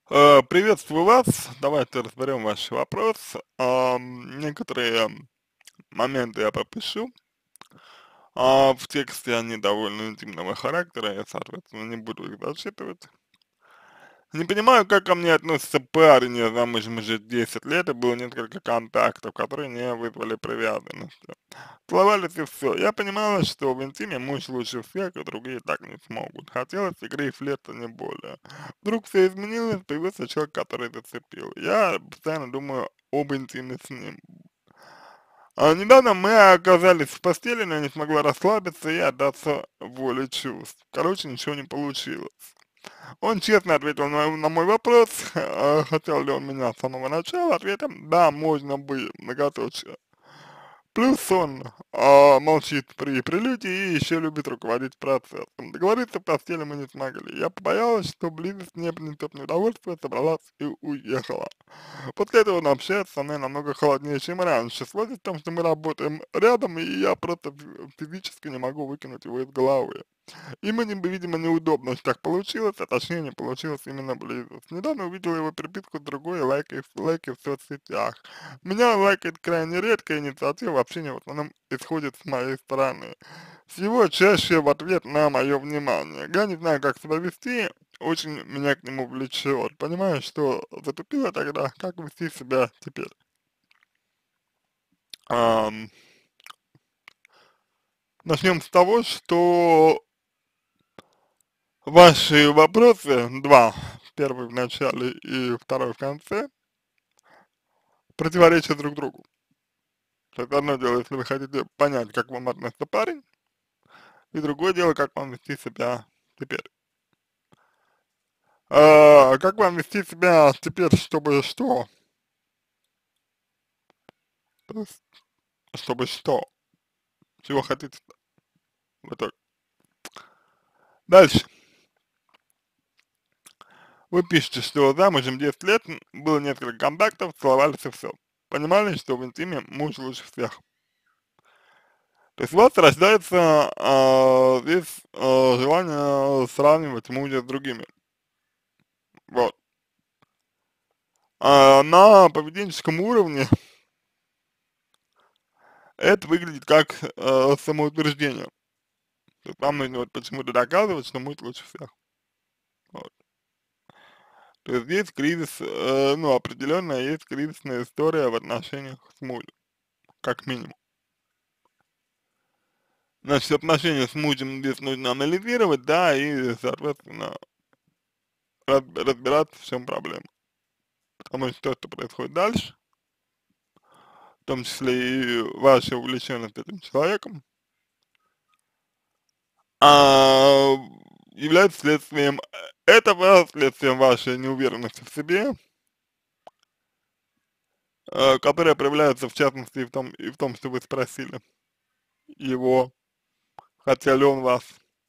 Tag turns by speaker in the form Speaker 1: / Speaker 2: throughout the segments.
Speaker 1: Приветствую вас. Давайте разберем ваш вопрос. Некоторые моменты я пропишу. В тексте они довольно интимного характера, я, соответственно, не буду их зачитывать. Не понимаю, как ко мне относится парень, я замужем уже 10 лет, и было несколько контактов, которые не вызвали привязанности. Целовались и все. Я понимала, что в интиме муж лучше всех, и другие так не смогут. Хотелось игры и флирта, не более. Вдруг все изменилось, появился человек, который зацепил. Я постоянно думаю об интиме с ним. Недавно мы оказались в постели, но я не смогла расслабиться и отдаться воле чувств. Короче, ничего не получилось. Он честно ответил на мой вопрос, хотел ли он меня с самого начала, ответом «да, можно бы», многоточие. Плюс он молчит при прилете и еще любит руководить процессом. Договориться в постели мы не смогли. Я побоялась, что близость мне принесет неудовольствие, собралась и уехала. После этого он общается со мной намного холоднее, чем раньше. Сложность в том, что мы работаем рядом, и я просто физически не могу выкинуть его из головы. Им, видимо, неудобно, что так получилось, а точнее не получилось именно близость. Недавно увидел его переписку с другой лайки в соцсетях. Меня лайкает крайне редко, инициатива общения в основном исходит с моей стороны. Всего чаще в ответ на мое внимание. Я не знаю, как себя вести, очень меня к нему влечет. Понимаю, что затупила тогда, как вести себя теперь. Ам, Начнем с того, что ваши вопросы, два, первый в начале и второй в конце, противоречат друг другу. То есть одно дело, если вы хотите понять, как вам относится парень, и другое дело, как вам вести себя теперь. Как вам вести себя теперь, чтобы что? То есть, чтобы что? Чего хотите в итоге? Дальше. Вы пишете, что замужем 10 лет, было несколько контактов, целовались и все. Понимали, что в интиме муж лучше всех. То есть у вас рождается здесь желание сравнивать мужа с другими. Вот. На поведенческом уровне это выглядит как самоутверждение. То есть вам нужно вот почему-то доказывать, что муж лучше всех. Вот. То есть здесь кризис, ну, определенно есть кризисная история в отношениях с мужем, как минимум. Значит, отношения с мужем здесь нужно анализировать, да, и, соответственно, разбираться, в чем проблема. Потому что то, что происходит дальше, в том числе и ваша увлеченность этим человеком, а, является следствием этого, следствием вашей неуверенности в себе, которая проявляется в частности и в том, что вы спросили его, хотел ли он вас.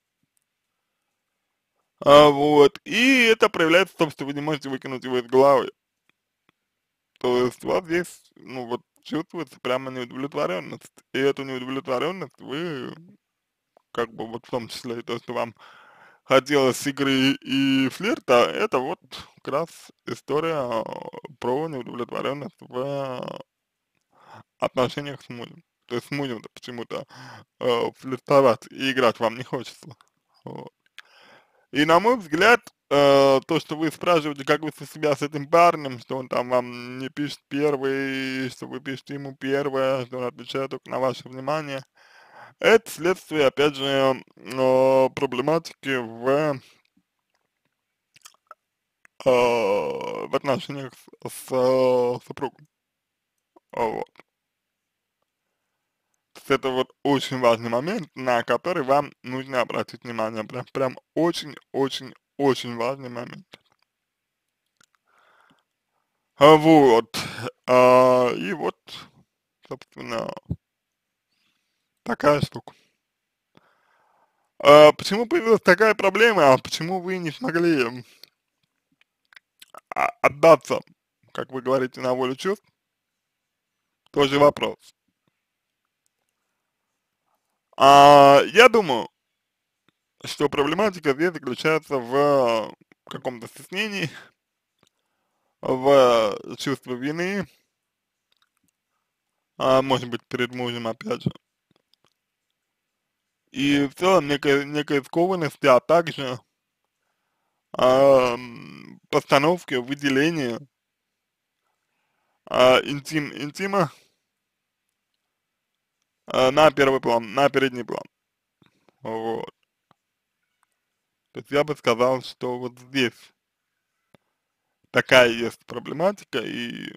Speaker 1: Вот. И это проявляется в том, что вы не можете выкинуть его из головы. То есть у вас здесь, ну вот, чувствуется прямо неудовлетворенность. И эту неудовлетворенность вы, как бы вот в том числе и то, что вам хотелось игры и флирта, это вот как раз история про неудовлетворенность в отношениях с мужем. То есть с мужем-то почему-то флиртовать и играть вам не хочется. Вот. И на мой взгляд, то, что вы спрашиваете, как вы себя с этим парнем, что он там вам не пишет первый, что вы пишете ему первое, что он отвечает только на ваше внимание, это следствие, опять же, проблематики в отношениях с супругом. Вот. То есть это вот очень важный момент, на который вам нужно обратить внимание. Прям очень-очень-очень важный момент. Вот. И вот, собственно, такая штука. Почему появилась такая проблема, а почему вы не смогли отдаться, как вы говорите, на волю чувств, тоже вопрос. Я думаю, что проблематика здесь заключается в каком-то стеснении, в чувство вины, может быть, перед мужем, опять же, и в целом некой скованности, а также постановки, выделения интима на первый план, на передний план. Вот. То есть я бы сказал, что вот здесь такая есть проблематика, и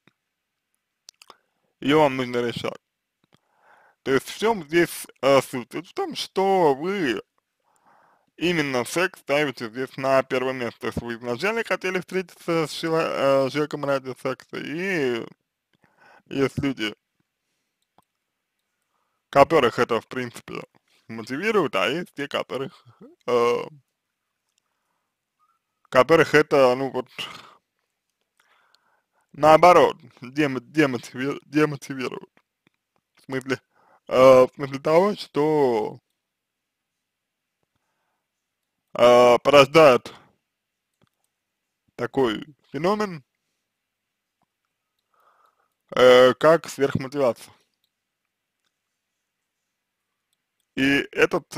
Speaker 1: ее вам нужно решать. То есть в чем здесь суть? Вот в том, что вы именно секс ставите здесь на первое место. То есть вы изначально хотели встретиться с человеком ради секса, и есть люди, которых это, в принципе, мотивирует, а есть те, э, которых это, ну вот, наоборот, демотивирует. В смысле того, что порождает такой феномен, как сверхмотивация. И этот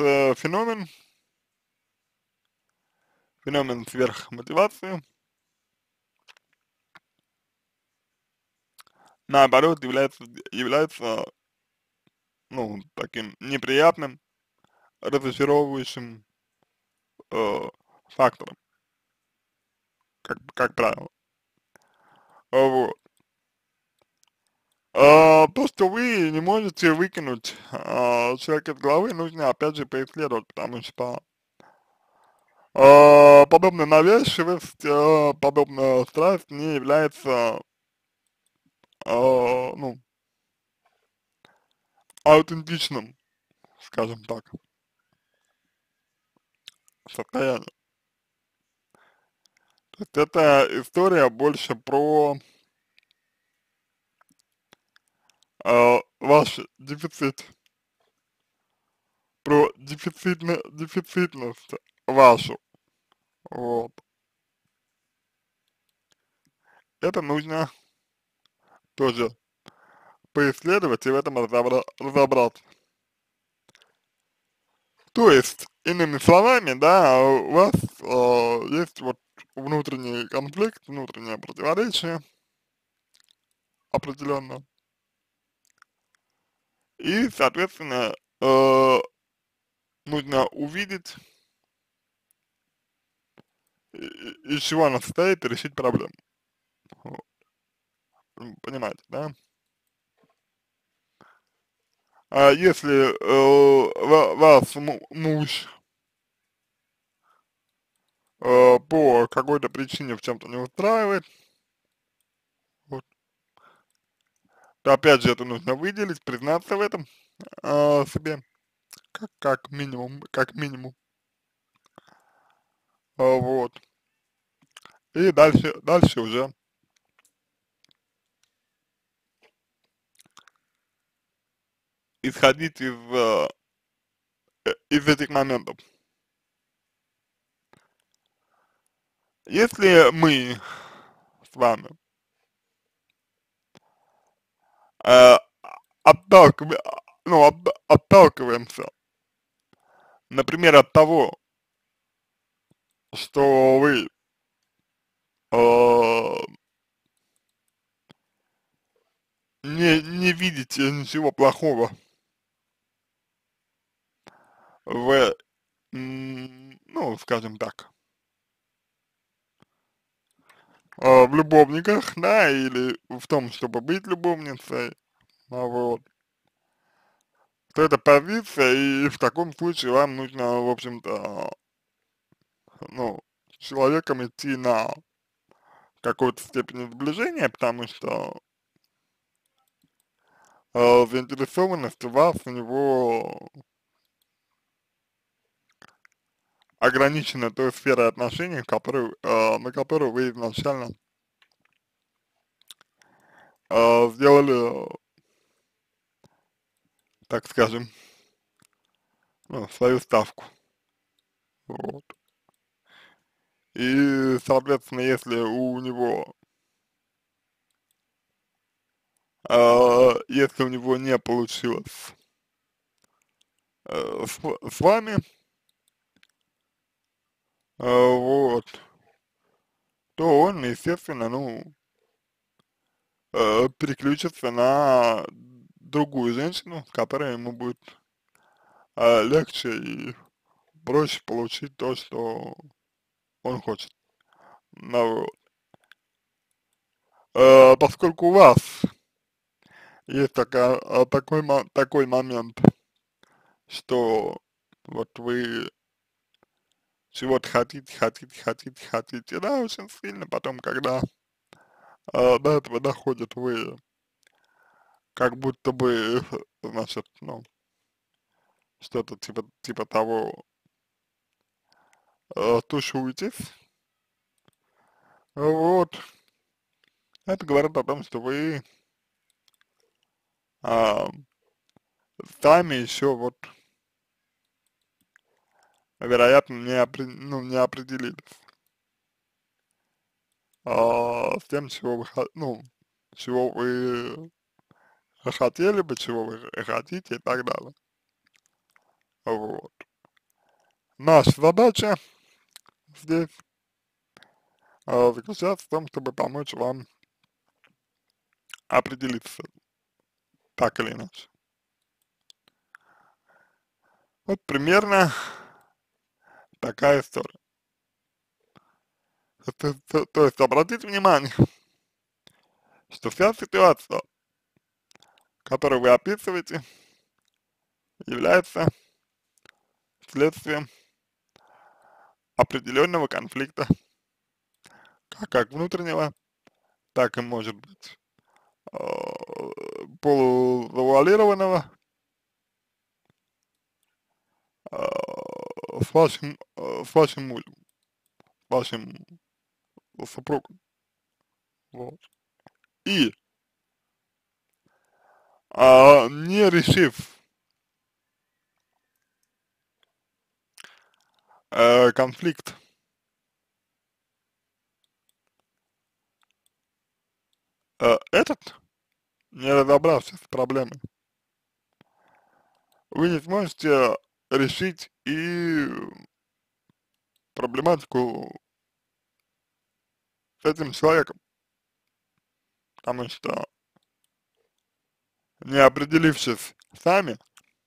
Speaker 1: феномен сверхмотивации, наоборот, является, ну, таким неприятным, разочаровывающим э, фактором, как правило. Вот. То, что вы не можете выкинуть человека из головы, нужно опять же поисследовать, потому что подобная навязчивость, подобная страсть не является, ну, аутентичным, скажем так, состоянием. То есть эта история больше про ваш дефицит, про дефицитность вашу, вот. Это нужно тоже поисследовать и в этом разобраться. То есть, иными словами, да, у вас есть вот внутренний конфликт, внутреннее противоречие определенно, и, соответственно, нужно увидеть, из чего она состоит, и решить проблему. Вот. Понимаете, да? А если вас муж по какой-то причине в чем-то не устраивает, вот, то опять же это нужно выделить, признаться в этом себе, как минимум, вот, и дальше уже исходить из этих моментов. Если мы с вами э, отталкиваем, ну, отталкиваемся, например, от того, что вы э, не видите ничего плохого в, ну, скажем так, в любовниках, да, или в том, чтобы быть любовницей, вот, то это позиция, и в таком случае вам нужно, в общем-то, ну, с человеком идти на какой-то степени сближения, потому что заинтересованность у вас у него ограничена той сферой отношений, на которую вы изначально сделали, так скажем, ну, свою ставку. Вот. И, соответственно, если у него если у него не получилось с вами, вот, то он, естественно, ну, переключится на другую женщину, с которой ему будет легче и проще получить то, что он хочет. Ну, вот. Поскольку у вас есть такой момент, что вот вы чего-то хотите, да, очень сильно, потом, когда до этого доходит, вы как будто бы, значит, ну, что-то типа того, тушуетесь, вот, это говорит о том, что вы а, сами еще вот, вероятно, ну, не определились с тем, чего вы, ну, чего вы хотели бы, чего вы хотите и так далее. Вот. Наша задача здесь заключается в том, чтобы помочь вам определиться так или иначе. Вот примерно такая история. То есть обратите внимание, что вся ситуация, которую вы описываете, является следствием определенного конфликта, как внутреннего, так и может быть э, полузавуалированного, с вашим мужем, вашим супругом. Вот. И не решив конфликт этот, не разобравшись с проблемой, вы не сможете решить и проблематику с этим человеком, потому что не определившись сами,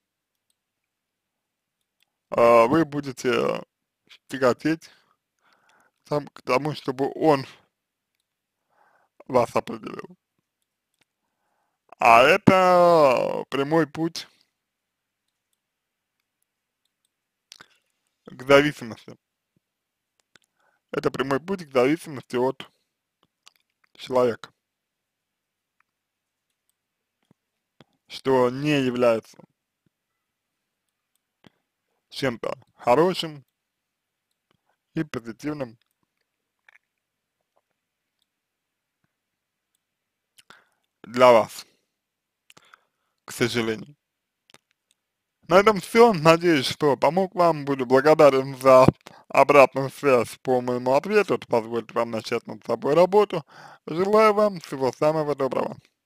Speaker 1: вы будете тяготеть к тому, чтобы он вас определил. А это прямой путь к зависимости. Это прямой путь к зависимости от человека, что не является чем-то хорошим и позитивным для вас, к сожалению. На этом все. Надеюсь, что помог вам. Буду благодарен за обратную связь по моему ответу. Это позволит вам начать над собой работу. Желаю вам всего самого доброго.